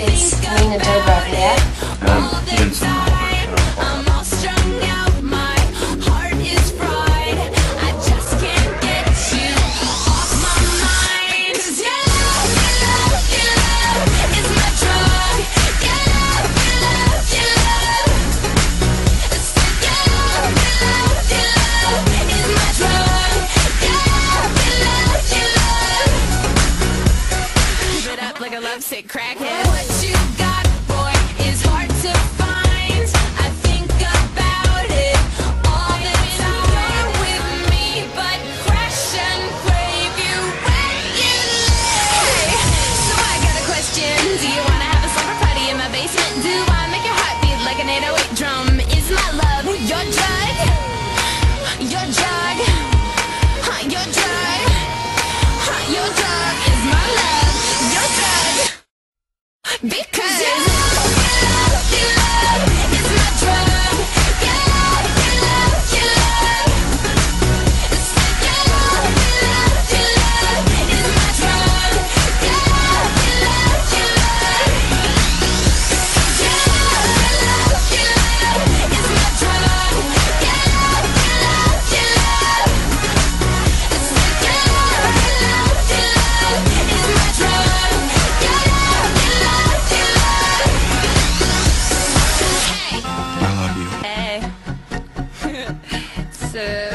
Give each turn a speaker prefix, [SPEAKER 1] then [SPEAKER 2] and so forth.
[SPEAKER 1] It's Nina&Ian-Your, yeah?
[SPEAKER 2] Ian some
[SPEAKER 3] I'm all strung out, my heart is fried. I just can't get you off my mind. 'Cause your love is my drug. Your love is my drug. Keep it up like a lovesick crackhead. What you got, boy, is hard to find. I think about it all the time. With me, but crash and crave you when you lay. So I got a question. Do you wanna have a slumber party in my basement? Do I make your heart beat like an 808 drum? Is my love your drug? Your drug? Your drug? Your drug is my love. Your drug. Because your love is my drug. Your love is my drug. Your love is my drug. Your love is my drug.
[SPEAKER 2] I love you.
[SPEAKER 3] Hey. So